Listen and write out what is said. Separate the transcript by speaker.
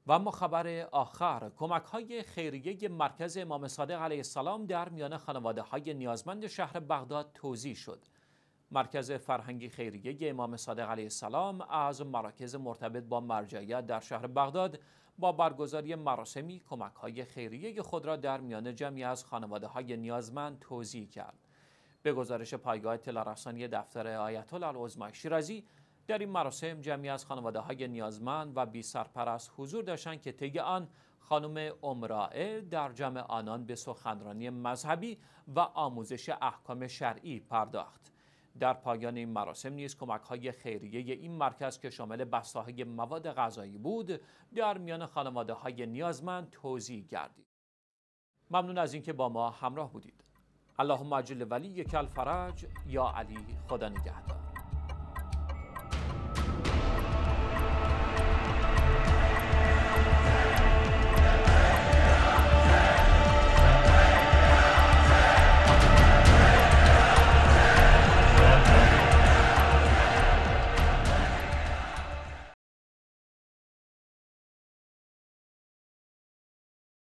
Speaker 1: و اما خبر آخر، کمک‌های خیریه مرکز امام صادق علیه السلام در میان خانواده‌های نیازمند شهر بغداد توزیع شد. مرکز فرهنگی خیریه امام صادق علیه السلام از مراکز مرتبط با مرجعیت در شهر بغداد با برگزاری مراسمی کمک‌های خیریه خود را در میان جمعی از خانواده‌های نیازمند توزیع کرد. به گزارش پایگاه اطلاع‌رسانی دفتر آیت الله العظمی شیرازی، در این مراسم جمعی از خانواده‌های نیازمند و بی سرپرست حضور داشتند که طی آن خانم امرائه در جمع آنان به سخنرانی مذهبی و آموزش احکام شرعی پرداخت. در پایان این مراسم نیز کمک‌های خیریه این مرکز که شامل بسته‌های مواد غذایی بود، در میان خانواده‌های نیازمند توزیع گردید. ممنون از اینکه با ما همراه بودید. اللهم اجل ولیک الفرج، یا علی، خدا نگهدار.